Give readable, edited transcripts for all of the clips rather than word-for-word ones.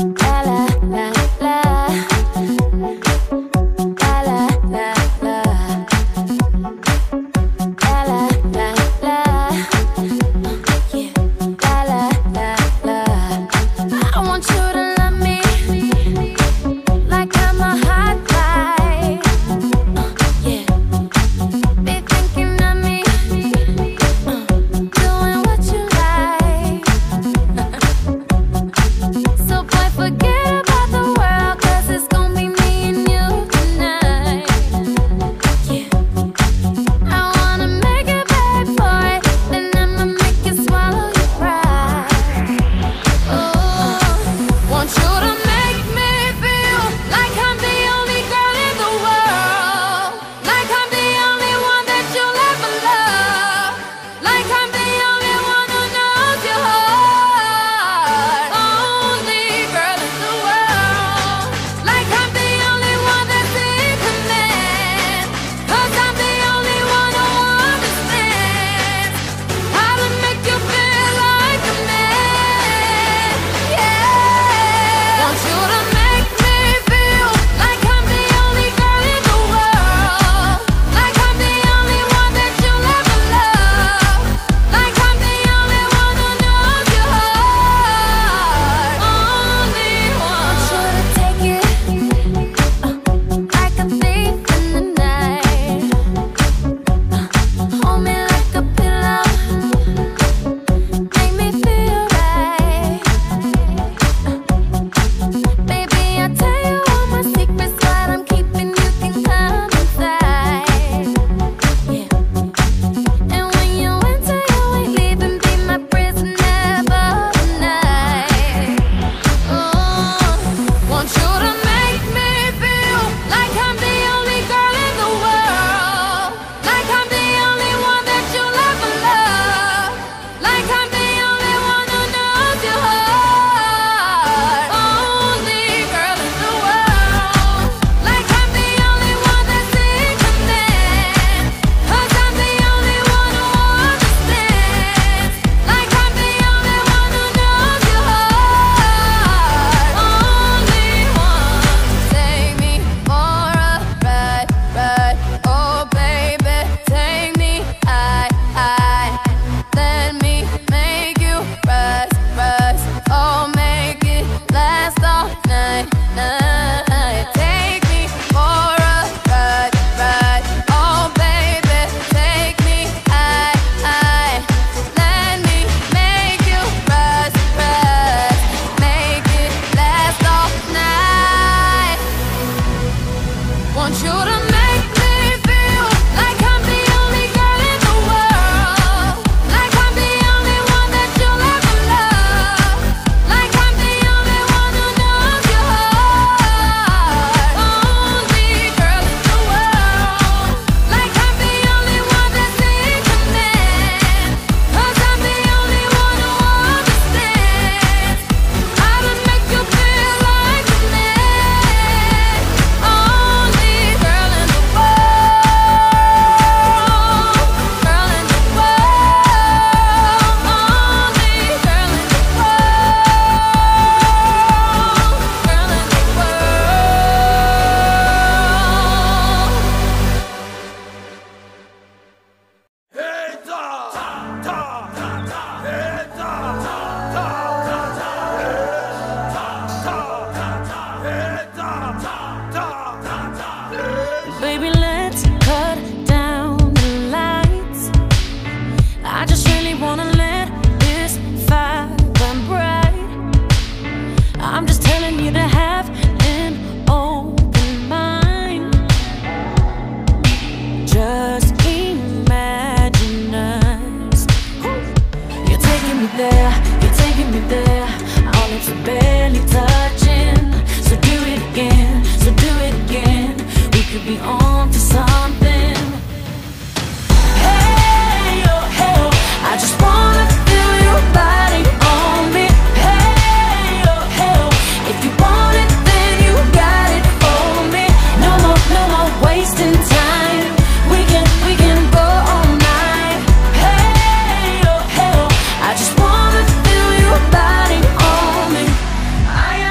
I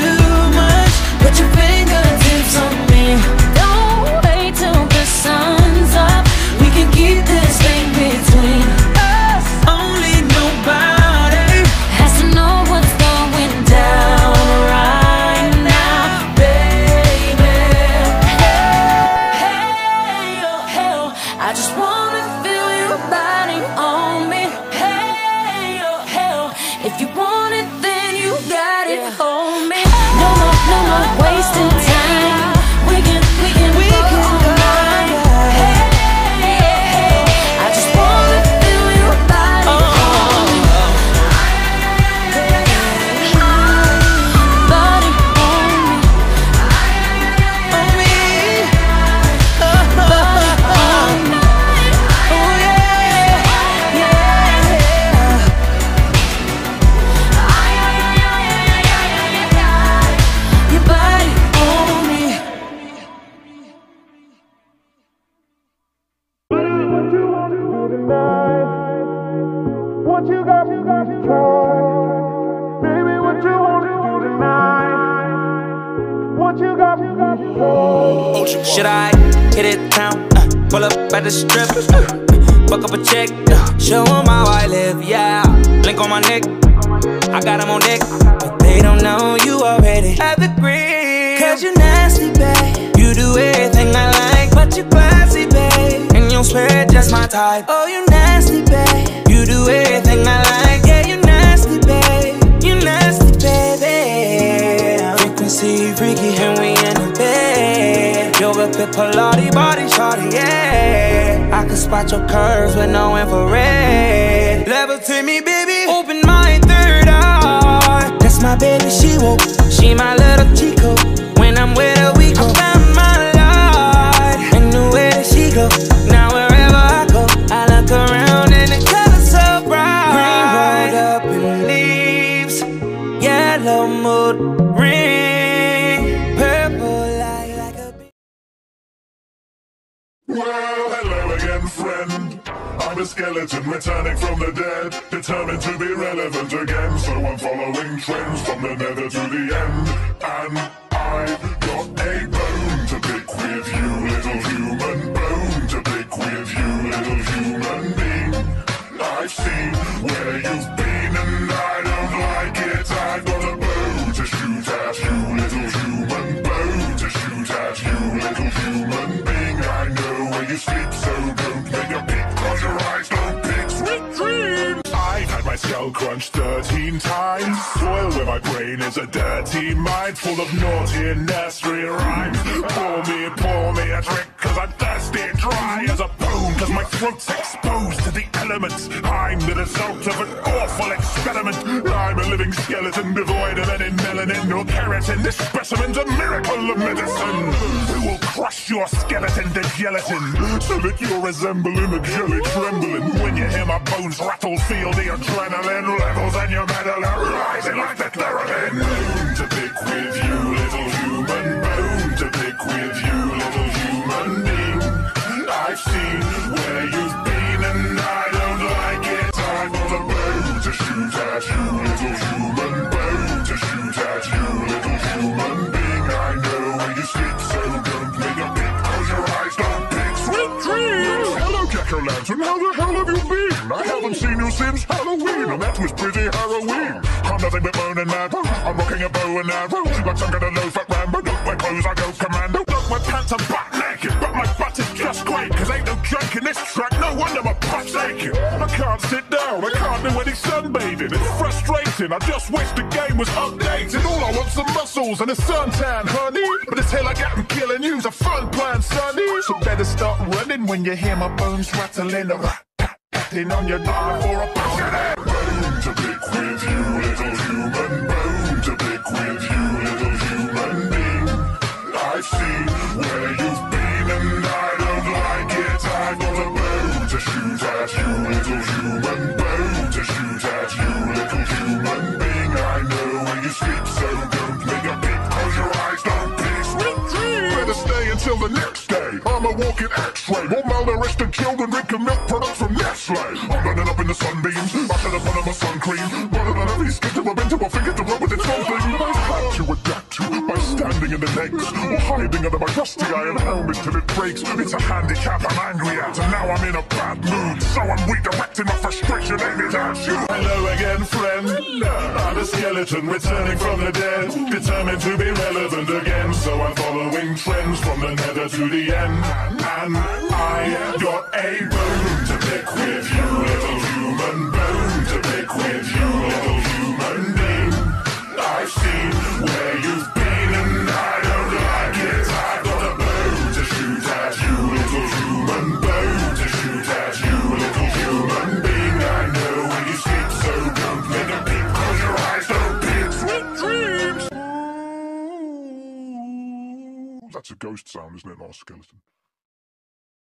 too much. Put your fingertips on me. Don't wait till the sun's up. We can keep this thing between us. Only nobody has to know what's going down right now, baby. Hey, oh, hell, I just wanna feel your body on me. Hey, oh, hell, if you want it, then you got it, hold me. No more wasting time. We can go right. Hey, I just wanna feel your body on me. Body on me. On me. Body on me. Oh yeah, yeah. Your body on me. What you got to try? Baby, what you want to do tonight? What you got to try? Should I hit it town? Pull up at the strip, fuck up a chick, show 'em how I live, yeah. Blink on my neck, I got 'em on deck, but they don't know you already have the green. Cause you nasty, babe. You do everything I like, but you classy, babe. And you swear just my type. Oh, you nasty, babe. You do everything I like, yeah, you nasty, babe. You nasty, baby. Frequency freaky and we in the bed. Yoga fit Pilates body shorty, yeah. I can spot your curves with no infrared. Levitate me, baby. Open my third eye. That's my baby, she woke. She my little Chico. When I'm with her, we go. I found my light and the way that she go. Now wherever I go, I look around and the color's so bright. Green rolled up in leaves, yellow mood ring, purple light like a bee. Well, hello again, friend. I'm a skeleton returning from the dead, determined to be relevant again. So I'm following trends from the nether to the end. And I've got a bone to pick with you, little human. Bone to pick with you, little human being. I've seen where you've been and I don't like it. I've got a bow to shoot at you, little human. Bow to shoot at you, little human being. I know where you sleep, so don't make a peek, cause your eyes don't pick. Sweet dreams! I've had my skull crunched 13 times. Soil where my brain is a dirty mind, full of naughty and nursery rhymes. Pour me a drink, cause I'm thirsty and dry as a bone, cause my throat's exposed to the elements. I'm the result of an awful experiment. I'm a living skeleton devoid of any melanin or keratin. This specimen's a miracle of medicine. It will crush your skeleton to gelatin, so that you're resembling a jelly trembling. When you hear my bones rattle, feel the adrenaline levels and your metal are rising like the Claritin. Bone to pick with you, little human. Bone to pick with you, little human being. I've seen where you've been and I don't like it. I've got a bow to shoot at you, little human. Bow to shoot at you, little human being. I know where you sleep, so don't make a peek, cause your eyes don't pick. Sweet dreams! Hello, Jack-o'-lantern, how the hell have you been? I haven't seen you since Halloween, and that was pretty harrowing. I'm nothing but bone and marrow. I'm rocking a bow and arrow, like some kind of low-fat Rambo. Don't wear clothes, I go commando. Look, my pants are butt naked, but my butt is just great, cause ain't no joke in this track, no wonder my butt's aching. I can't sit down, I can't do any sunbathing. It's frustrating, I just wish the game was updated. All I want's some muscles and a suntan, honey. But this hell I got from killing you's a fun plan, sonny. So better start running when you hear my bones rattling. Patting on your dollar for a pound. Bone to pick with you, little human. Bone to pick with you, little human being. I've seen where you've been and I don't like it. I've got a bow to shoot at you, little human. Bow to shoot at you, little human being. I know where you sleep, so don't make a peek, cause your eyes don't pick. Sweet dreams! Better stay until the next day. I'm a walking X-ray. More malnourished than children drinking milk products from Nestle. I'm running up in the sunbeams. I should have put on my sun cream. Rather than a feast, get to a bent to a finger to rub with its whole thing. I had to adapt. to by standing in the legs or hiding under my rusty iron helmet till it breaks. It's a handicap I'm angry at, and now I'm in a bad mood, so I'm redirecting my frustration aimed at you. Hello again, friend. I'm a skeleton returning from the dead, determined to be relevant again, so I'm following trends from the nether to the end. And I got a bone to pick with you, little human. Bone to pick with you, little human being. I've seen where you've been and I don't like it. I've got a bow to shoot at you, little human. Bow to shoot at you, little human being. I know when you sleep, so don't make a peep. Close your eyes, don't peep. Sweet dreams. That's a ghost sound, isn't it, not a skeleton?